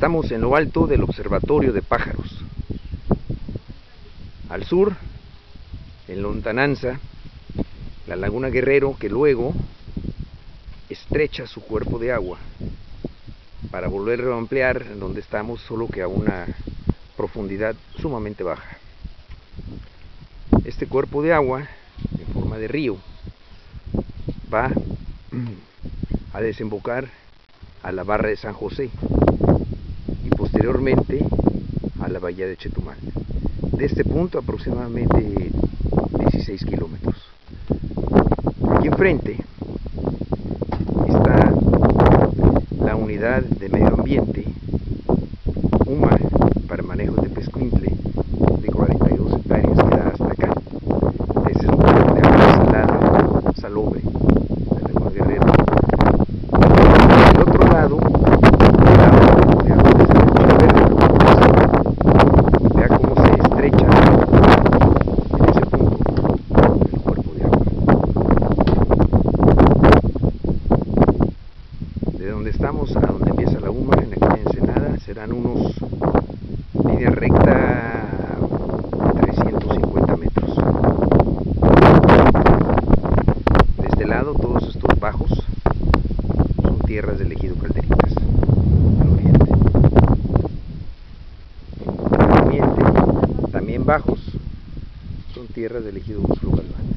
Estamos en lo alto del observatorio de pájaros. Al sur, en lontananza, la laguna Guerrero, que luego estrecha su cuerpo de agua para volverlo a ampliar en donde estamos, solo que a una profundidad sumamente baja. Este cuerpo de agua, en forma de río, va a desembocar a la barra de San José y posteriormente a la bahía de Chetumal. De este punto aproximadamente 16 kilómetros. Aquí enfrente está la unidad de medio ambiente UMA para manejo de Pescuintle de 42 hectáreas que da hasta acá. Este es un cuerpo de agua salada, salobre, de Laguna Guerrero. Del otro lado, de agua de San Verde, vea cómo se estrecha en ese punto el cuerpo de agua. De donde estamos a donde empieza la UMA, en aquella ensenada, serán unos línea recta 350 metros. De este lado, todos estos bajos son tierras del ejido Calderitas, al oriente. Al poniente, también bajos, son tierras del ejido Muslo Galván.